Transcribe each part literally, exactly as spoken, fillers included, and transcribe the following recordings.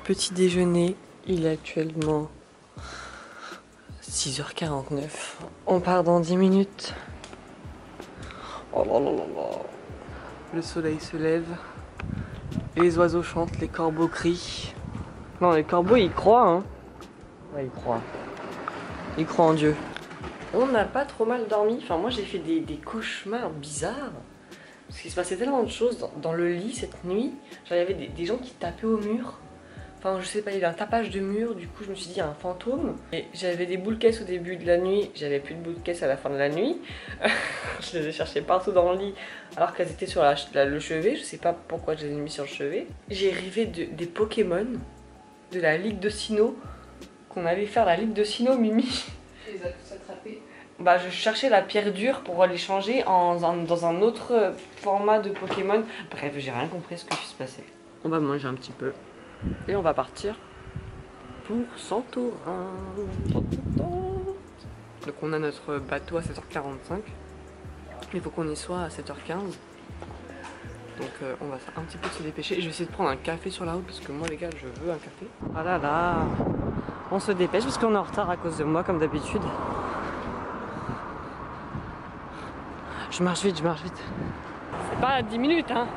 petit déjeuner. Il est actuellement six heures quarante-neuf. On part dans dix minutes. Oh là là là là. Le soleil se lève. Les oiseaux chantent, les corbeaux crient. Non, les corbeaux ils croient, hein. Ouais, ils croient. Ils croient en Dieu. On n'a pas trop mal dormi. Enfin, moi j'ai fait des, des cauchemars bizarres. Parce qu'il se passait tellement de choses dans, dans le lit cette nuit. Genre, il y avait des, des gens qui tapaient au mur. Enfin, je sais pas, il y avait un tapage de mur. Du coup, je me suis dit, il y a un fantôme. Et j'avais des boules caisses au début de la nuit. J'avais plus de boules caisses à la fin de la nuit. Je les ai cherchées partout dans le lit. Alors qu'elles étaient sur la, la, le chevet. Je sais pas pourquoi je les ai mis sur le chevet. J'ai rêvé de, des Pokémon. De la Ligue de Sinnoh. Qu'on allait faire la Ligue de Sinnoh, Mimi. Tu les as tous attrapés? Bah, je cherchais la pierre dure pour les changer en, en, dans un autre format de Pokémon. Bref, j'ai rien compris ce qui se passait. On va manger un petit peu et on va partir pour Santorin. Donc on a notre bateau à sept heures quarante-cinq. Il faut qu'on y soit à sept heures quinze. Donc euh, on va un petit peu se dépêcher. Je vais essayer de prendre un café sur la route parce que moi les gars je veux un café. Ah là là, on se dépêche parce qu'on est en retard à cause de moi comme d'habitude. Je marche vite, je marche vite. C'est pas à dix minutes, hein.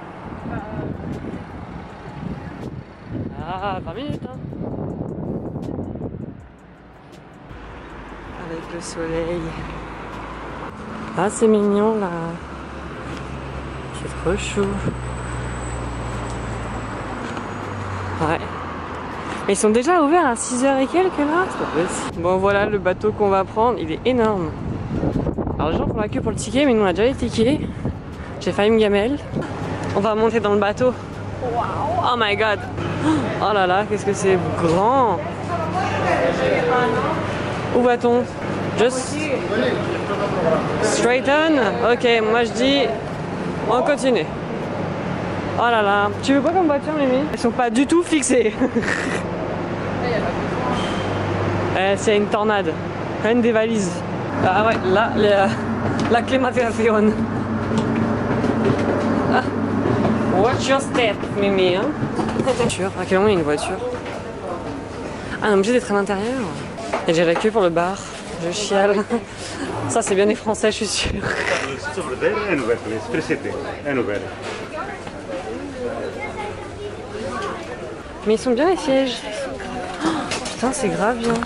Ah, vingt minutes, hein. Avec le soleil. Ah, c'est mignon, là. C'est trop chou. Ouais. Mais ils sont déjà ouverts à six heures et quelques, là. C'est pas possible. Bon, voilà le bateau qu'on va prendre. Il est énorme. Alors les gens font la queue pour le ticket, mais nous on a déjà les tickets. J'ai failli me gamelle. On va monter dans le bateau. Wow. Oh my god. Oh là là, qu'est-ce que c'est grand. Où va-t-on? Just straight on. Ok, moi je dis on continue. Oh là là. Tu veux quoi comme voiture, Mimi? Elles sont pas du tout fixées. eh, c'est une tornade. Pleine des valises. Ah ouais, là, la, la climatisation. Ah. Watch your step, Mimi. Hein. Voiture. À quel moment il y a une voiture? Ah, on est obligé d'être à l'intérieur. Et j'ai la queue pour le bar. Je chiale. Ça, c'est bien des Français, je suis sûre. Mais ils sont bien les sièges. Oh, putain, c'est grave bien.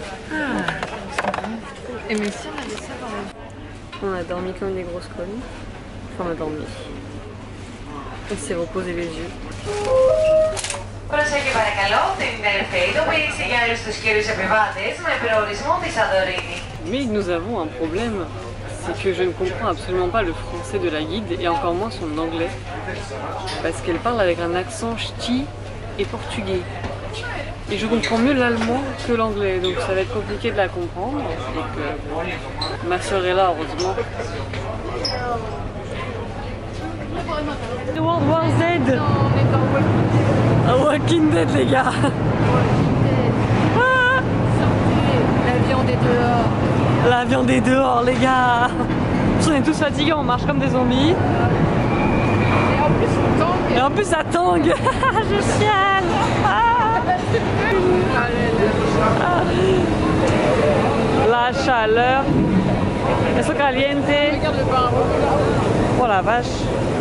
Et mais si on avait ça dans la... On a dormi comme des grosses connes. Enfin, on a dormi. On s'est reposé les yeux. Προσέχει παρακαλώ την ειδοποίηση για όλους τους κύριους επιβάτες με προορισμό τη Σαντορίνη. Mais nous avons un problème, c'est que je ne comprends absolument pas le français de la guide et encore moins son anglais. Parce qu'elle parle avec un accent ch'ti et portugais. Et je comprends mieux l'allemand que l'anglais, donc ça va être compliqué de la comprendre. Et que ma soeur est là, heureusement. World War Z. Ah, Walking Dead, les gars. Ah, la viande est dehors. La viande est dehors, les gars. On est tous fatigués, on marche comme des zombies. Et en plus on tangue. Et en plus ça tangue. Je chiale. Ah. La chaleur. Eso caliente. Regarde le bar. Oh la vache.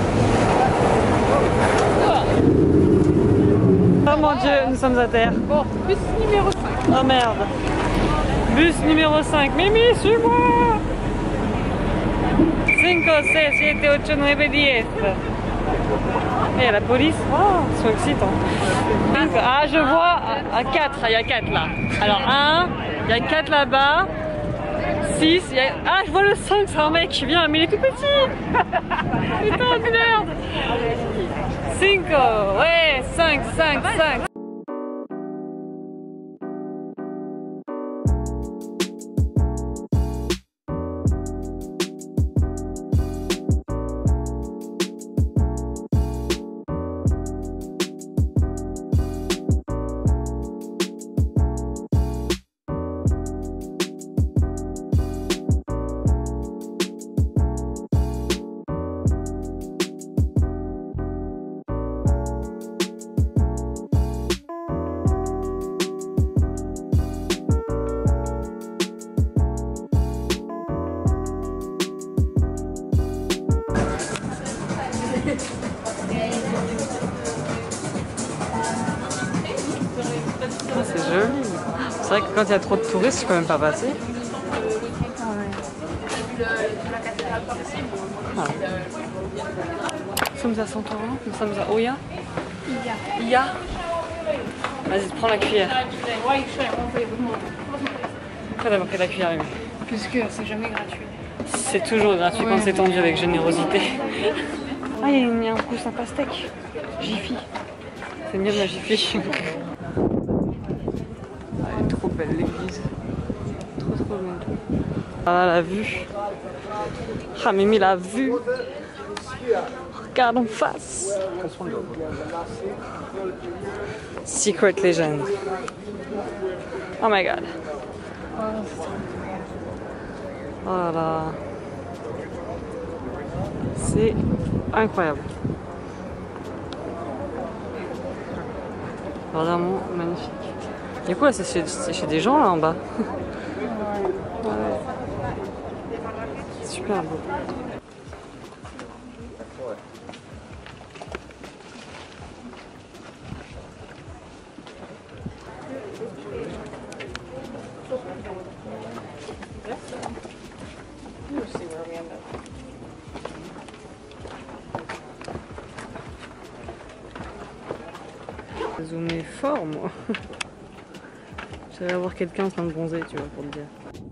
Oh mon dieu, nous sommes à terre. Bon, bus numéro cinq. Oh merde. Bus numéro cinq. Mimi, suis-moi. cinq, six, sept, huit, neuf, dix. Et la police, oh, ils sont excitants. Ah, je vois à quatre, il y a quatre là. Alors un, il y a quatre là-bas. six, il y a... Ah, je vois le cinq, c'est un mec qui vient, mais il est tout petit. Putain de merde. cinq, ouais, cinq, cinq, cinq. C'est vrai que quand il y a trop de touristes, je peux même pas passer. Ah. Nous sommes à Santorin, nous sommes à Oya. Iya. Iya. Vas-y, prends la cuillère. Pourquoi d'avoir pris la cuillère, Mimi? Parce que c'est jamais gratuit. C'est toujours gratuit ouais. Quand c'est tendu avec générosité. Ah, il y a un coussin pastèque. Jiffy. C'est mieux de la Jiffy. Ah, elle est trop belle l'église. Trop trop belle. Ah, la vue. Ah, Mimi, la vue. Regarde en face. Secret Legend. Oh my god. Oh là là. C'est incroyable. Vraiment magnifique. Du coup, là, c'est chez, chez des gens là en bas. Ouais. Super beau. Zoomer fort, moi. J'allais avoir quelqu'un en train de bronzer, tu vois, pour te dire.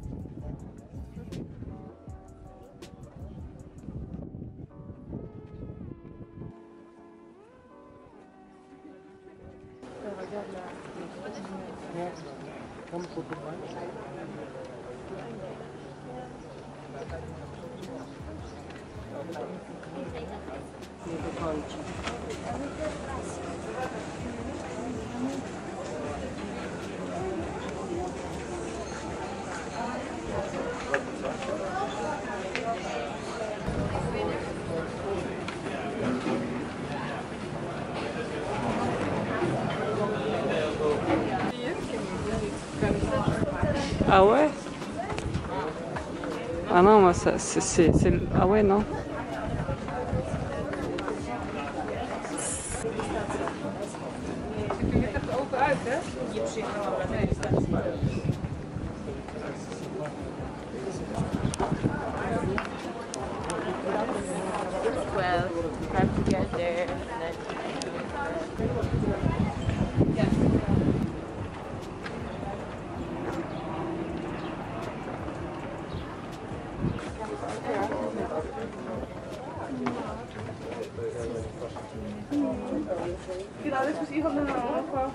Ah ouais? Ah non, moi ça c'est... Ah ouais, non? Well, have to get there. Genau, das muss ich auch noch anfangen.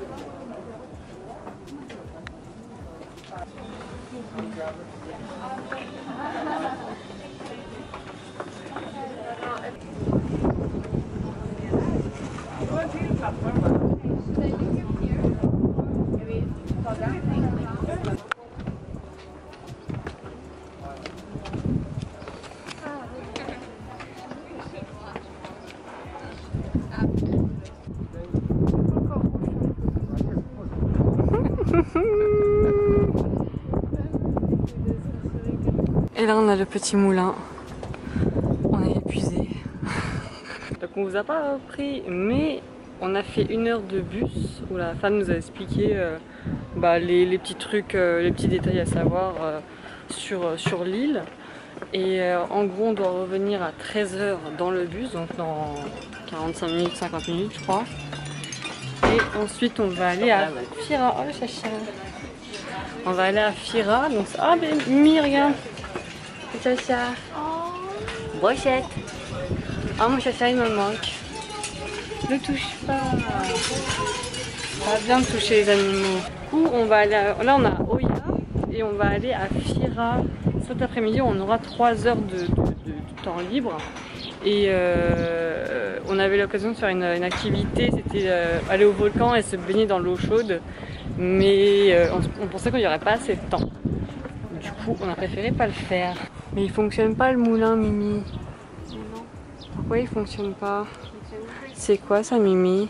Et là on a le petit moulin. On est épuisé. Donc on vous a pas pris, mais on a fait une heure de bus où la femme nous a expliqué euh, bah, les, les petits trucs, euh, les petits détails à savoir euh, sur, euh, sur l'île. Et euh, en gros on doit revenir à treize heures dans le bus, donc dans quarante-cinq minutes, cinquante minutes je crois. Et ensuite on va aller à Fira. Oh le chacha. On va aller à Fira. Donc ah mais Mimi regarde. Chacha. Oh. Brochette. Ah mon chacha il me manque. Ne touche pas. Ça va bien de toucher les animaux. Du coup on va aller à... Là on a Oya et on va aller à Fira. Cet après-midi on aura trois heures de, de, de, de temps libre. Et euh, on avait l'occasion de faire une, une activité, c'était euh, aller au volcan et se baigner dans l'eau chaude. Mais euh, on, on pensait qu'il n'y aurait pas assez de temps. Du coup on a préféré pas le faire. Mais il fonctionne pas le moulin, Mimi. Pourquoi il fonctionne pas? C'est quoi ça, Mimi?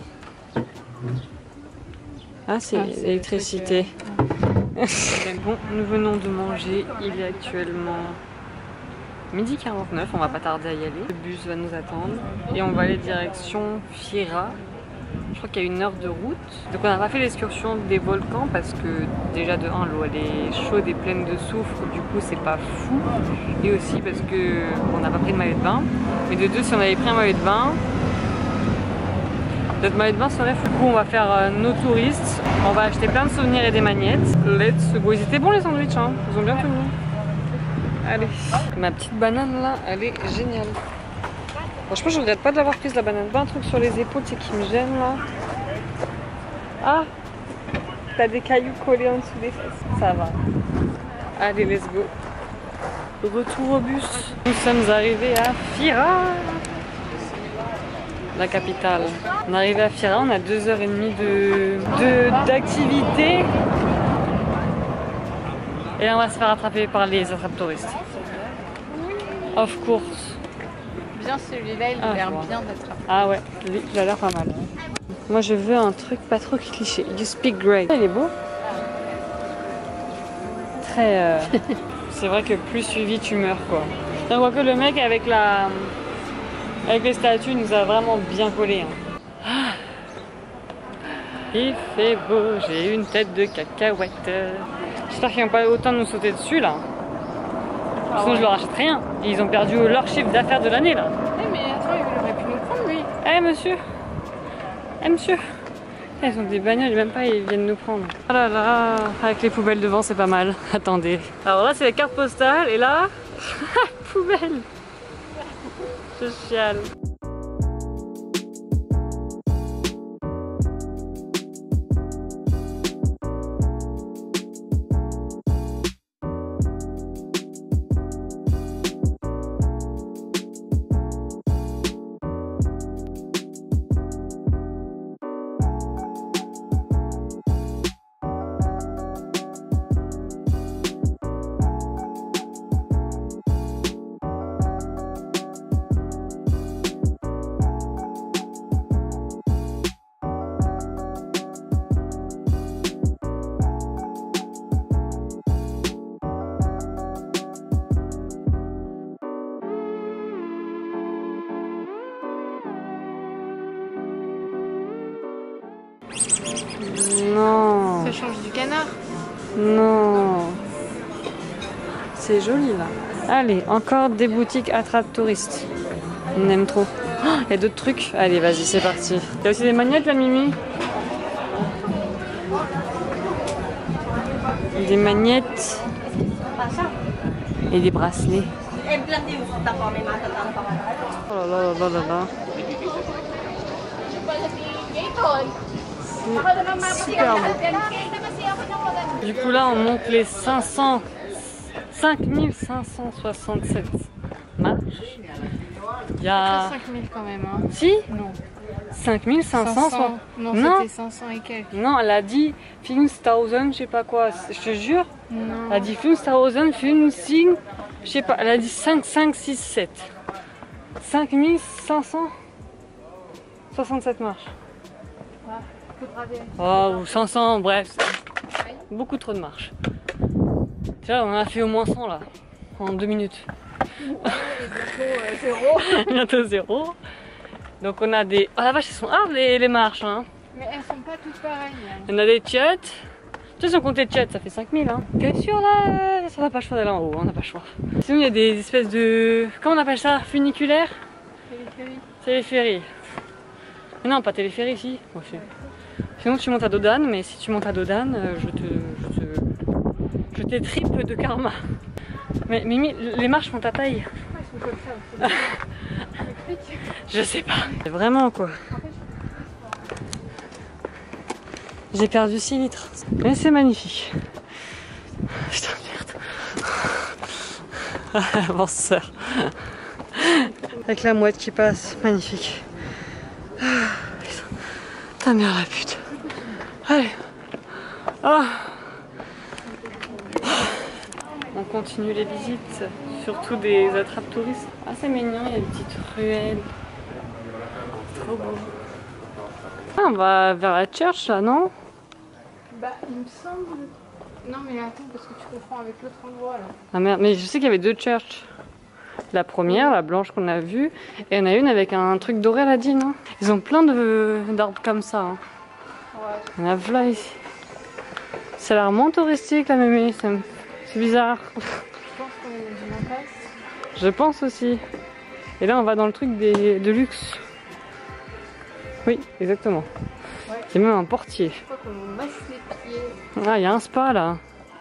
Ah, c'est ah, l'électricité. Bon, nous venons de manger. Il est actuellement midi quarante-neuf. On va pas tarder à y aller. Le bus va nous attendre. Et on va aller direction Fira. Je crois qu'il y a une heure de route. Donc on n'a pas fait l'excursion des volcans parce que déjà de un, l'eau elle est chaude et pleine de soufre, du coup c'est pas fou. Et aussi parce que on n'a pas pris de maillot de bain. Mais de deux, si on avait pris un maillot de bain, notre maillot de bain serait fou. Du coup on va faire euh, nos touristes. On va acheter plein de souvenirs et des magnettes. Let's go. Ils étaient bons les sandwichs, hein. Ils ont bien tenu. Allez. Ma petite banane là, elle est géniale. Franchement, je regrette pas de l'avoir prise la banane. Pas un truc sur les épaules, c'est qui me gêne là. Ah, t'as des cailloux collés en dessous des fesses. Ça va. Allez, let's go. Retour au bus. Nous sommes arrivés à Fira, la capitale. On est arrivé à Fira, on a deux heures et demie de d'activité. Et là, on va se faire attraper par les attrapes touristes. Of course. Bien celui-là, il a Ah, l'air wow. bien d'être attrapé. Ah ouais, lui, il a l'air pas mal. Moi, je veux un truc pas trop cliché. You speak great. Il est beau. Très... Euh... C'est vrai que plus suivi, tu meurs, quoi. On voit que le mec avec la... Avec les statues nous a vraiment bien collé. Hein. Ah. Il fait beau, j'ai une tête de cacahuète. J'espère qu'ils n'ont pas autant de nous sauter dessus, là. Ah Sinon, ouais. je leur achète rien. Ils ont perdu leur chiffre d'affaires de l'année, là. Eh mais attends, il aurait pu nous prendre, lui. Eh hey, monsieur Eh hey, monsieur Ils ont des bagnoles, même pas, ils viennent nous prendre. Oh là là, avec les poubelles devant, c'est pas mal. Attendez. Alors là, c'est la carte postale, et là, poubelle. Je chiale. Non. Ça change du canard. Non. C'est joli là. Allez, encore des boutiques attrape touristes. On aime trop. Il oh, y a d'autres trucs. Allez, vas-y, c'est parti. Il y a aussi des magnettes là, Mimi. Des magnettes. Et des bracelets. Oh là là là là là. Super beau. Du coup là on monte les cinq cents, cinq mille cinq cent soixante-sept marches. Il y a... cinq mille quand même, hein. Si Non. cinq mille cinq cents. cinq cents. Non, Non. c'était cinq cents et quelques. Non, elle a dit Films Thousand, je sais pas quoi. Je te jure. Non. Elle a dit Films Thousand, Films Sing, je sais pas. Elle a dit cinq, cinq, six, sept. cinq mille cinq cent soixante-sept marches. Oh, ou cinq cents, bref. Beaucoup trop de marches. Tu vois, on en a fait au moins cent là, en deux minutes. Bientôt zéro. Bientôt zéro. Donc on a des... Oh la vache, elles sont hardes les, les marches. Hein. Mais elles sont pas toutes pareilles. On a des tchètes. Tu sais, si on comptait tchètes, ça fait cinq mille. Hein. Bien sûr, là, ça n'a pas le choix d'aller en haut, on n'a pas le choix. Sinon, il y a des espèces de... Comment on appelle ça? Funiculaires? Téléphérique. Téléphérique. Mais non, pas téléphérique ici. Bon, sinon, tu montes à Dodane, mais si tu montes à Dodane, je te... Je te... Je t'ai triple de karma. Mais Mimi, les marches font ta taille. Pourquoi ils sont comme ça? Je sais pas. Vraiment quoi. J'ai perdu six litres. Mais c'est magnifique. Putain de merde. Avanceur. Avec la mouette qui passe. Magnifique. Ta mère la pute. Allez. Oh. On continue les visites, surtout des attrapes touristes. Ah c'est mignon, il y a des petites ruelles. Trop beau. Ah, on va vers la church là, non? Bah il me semble... Non mais attends parce que tu confonds avec l'autre endroit là. Ah merde, mais je sais qu'il y avait deux churches. La première, la blanche qu'on a vue, et il y en a une avec un truc doré à la dîne. Hein. Ils ont plein d'arbres comme ça. Hein. Ouais. Il y en a plein ici. Ça a l'air moins touristique la mémé, c'est bizarre. Je pense qu'on est dans une impasse. Je pense aussi. Et là on va dans le truc des, de luxe. Oui, exactement. Ouais. Il y a même un portier. Je crois qu'on nous masse les pieds. Ah, il y a un spa là.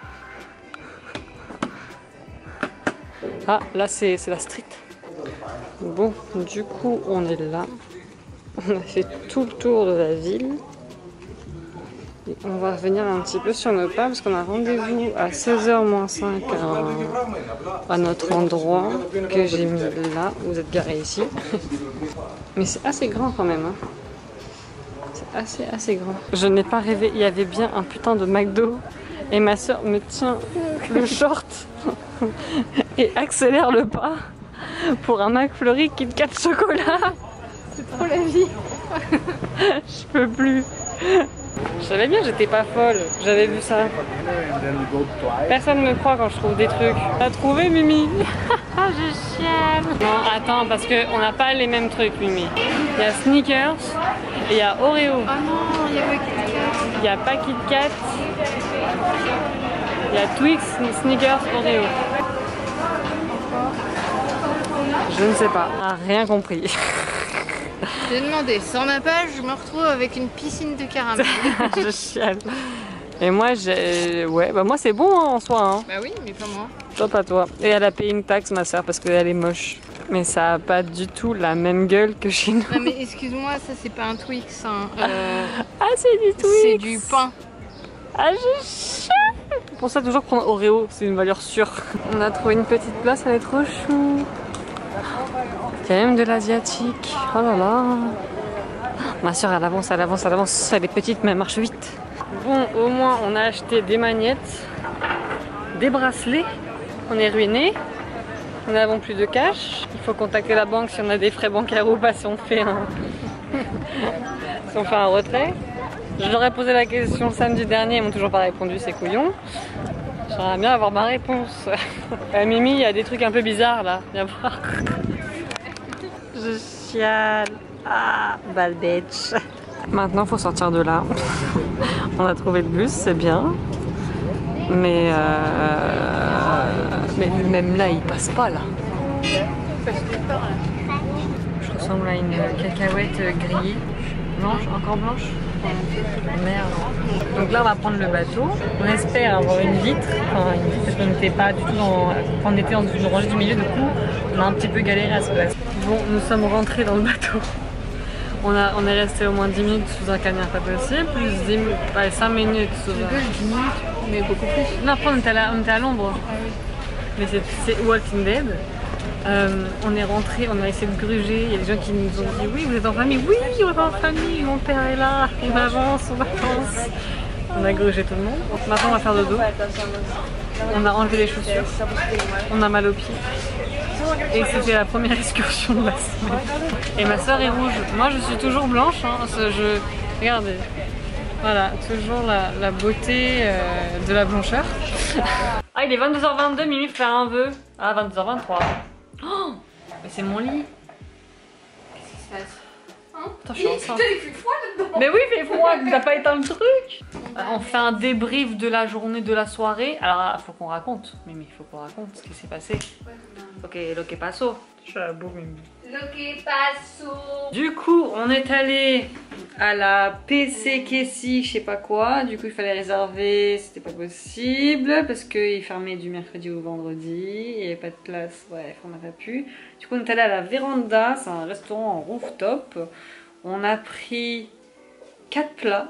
Ah, là c'est la street. Bon, du coup on est là. On a fait tout le tour de la ville. Et on va revenir un petit peu sur nos pas parce qu'on a rendez-vous à seize heures moins cinq à, à notre endroit que j'ai mis là. Vous êtes garés ici. Mais c'est assez grand quand même. Hein. C'est assez assez grand. Je n'ai pas rêvé, il y avait bien un putain de McDo. Et ma soeur me tient le short et accélère le pas pour un McFlurry Kit Kat chocolat. C'est trop la vie. Je peux plus. Je savais bien, j'étais pas folle. J'avais vu ça. Personne me croit quand je trouve des trucs. T'as trouvé, Mimi? Je chiale. Non, attends, parce qu'on n'a pas les mêmes trucs, Mimi. Il y a Snickers et il y a Oreo. Oh non, il y a pas Kit Kat. Il n'y a pas Kit Kat. Il y a Twix, Snickers, Oreo. Je ne sais pas. Ah, rien compris. J'ai demandé, sans ma page, je me retrouve avec une piscine de caramel. Je chiale. Et moi, j'ai. Ouais, bah moi c'est bon hein, en soi. Hein. Bah oui, mais pas moi. Toi, pas toi. Et elle a payé une taxe, ma soeur, parce qu'elle est moche. Mais ça a pas du tout la même gueule que chez nous. Non mais excuse-moi, ça c'est pas un Twix. Hein. Euh, Ah, c'est du Twix. c'est du pain. Ah, je chiale. Pour ça, toujours prendre Oreo, c'est une valeur sûre. On a trouvé une petite place, elle est trop chou. Il y a même de l'asiatique. Oh là là. Ma soeur, elle avance, elle avance, elle avance. Elle est petite, mais elle marche vite. Bon, au moins, on a acheté des magnettes, des bracelets. On est ruinés. Nous n'avons plus de cash. Il faut contacter la banque si on a des frais bancaires ou pas, si on fait un, si on fait un retrait. Je leur ai posé la question samedi dernier, ils m'ont toujours pas répondu, ces couillons. J'aimerais bien avoir ma réponse. Euh, Mimi, il y a des trucs un peu bizarres là, viens voir. Je chiale. Ah, bad bitch. Maintenant, faut sortir de là. On a trouvé le bus, c'est bien. Mais, euh... mais même là, il passe pas là. Je ressemble à une cacahuète grillée. Blanche, encore blanche. Merde. Donc là, on va prendre le bateau. On espère avoir une vitre. Enfin, une vitre parce qu'on n'était pas du tout dans. On était dans une rangée du milieu, du coup, on a un petit peu galéré à se placer. Bon, nous sommes rentrés dans le bateau. On, a, on est resté au moins dix minutes sous un cagnard pas possible, plus dix, ouais, cinq minutes sous un... dix minutes, mais beaucoup plus. Non, après on était à, à l'ombre. Ah oui. Mais c'est Walking Dead. Euh, on est rentré, on a essayé de gruger. Il y a des gens qui nous ont dit oui, vous êtes en famille. Oui, on est en famille. Mon père est là. On avance, on avance. On a grugé tout le monde. Maintenant, on va faire dodo. On a enlevé les chaussures. On a mal aux pieds. Et c'était la première excursion de la semaine. Et ma soeur est rouge. Moi, je suis toujours blanche. Hein. Je... Regardez. Voilà, toujours la, la beauté euh, de la blancheur. Ah, il est vingt-deux heures vingt-deux, Mimi fait un vœu. Ah, vingt-deux heures vingt-trois. Oh, mais c'est mon lit. Qu'est-ce qui se passe? Hein? Attends, je suis enceinte. Putain, il fait froid là-dedans. Mais oui, il fait froid, t'as pas éteint le truc. On fait un débrief de la journée, de la soirée. Alors, il faut qu'on raconte. Mimi, il faut qu'on raconte ce qui s'est passé. Ok, lo que pasó. Je suis à la bourre, Mimi. Lo que pasó. Du coup, on est allé à la P C Kessie, je sais pas quoi. Du coup, il fallait réserver, c'était pas possible parce qu'il fermait du mercredi au vendredi. Il n'y avait pas de place, bref, on n'a pas pu. Du coup, on est allé à la Véranda, c'est un restaurant en rooftop. On a pris quatre plats,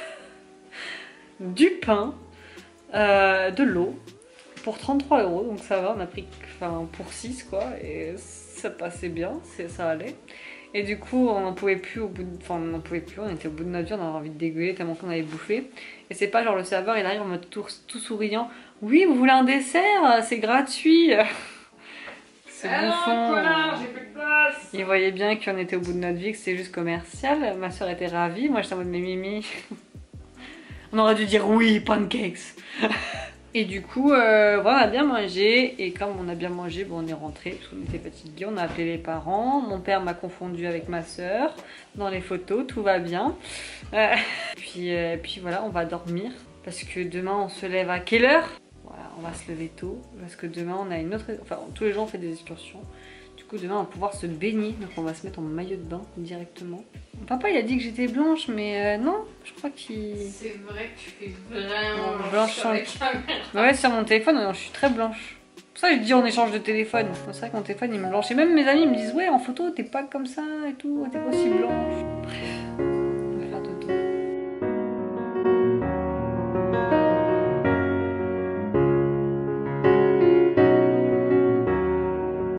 du pain, euh, de l'eau pour trente-trois euros. Donc ça va, on a pris enfin, pour six quoi. Et ça passait bien, ça allait. Et du coup, on n'en pouvait plus au bout de... Enfin, on n'en pouvait plus, on était au bout de notre vie, on avait envie de dégueuler tellement qu'on avait bouffé. Et c'est pas genre le serveur, il arrive en mode tout, tout souriant. Oui, vous voulez un dessert? C'est gratuit. C'est bouffon. J'ai plus de place. Il voyait bien qu'on était au bout de notre vie, que c'était juste commercial. Ma soeur était ravie, moi j'étais en mode mais Mimi. On aurait dû dire oui, pancakes. Et du coup, euh, voilà, on a bien mangé. Et comme on a bien mangé, bon, on est rentré parce qu'on était fatigués. On a appelé les parents. Mon père m'a confondu avec ma soeur dans les photos. Tout va bien. Euh, puis, euh, puis voilà, on va dormir. Parce que demain, on se lève à quelle heure? Voilà, on va se lever tôt. Parce que demain, on a une autre... Enfin, tous les jours, on fait des excursions. Du coup, demain, on va pouvoir se baigner. Donc, on va se mettre en maillot de bain directement. Papa, il a dit que j'étais blanche, mais euh, non, je crois qu'il... C'est vrai que tu fais vraiment blanche blanche sur avec la caméra. Bah ouais, sur mon téléphone, non, je suis très blanche. C'est pour ça que je dis on échange de téléphone. C'est vrai que mon téléphone, il me blanche. Et même mes amis me disent, ouais, en photo, t'es pas comme ça et tout, t'es pas aussi blanche. Bref.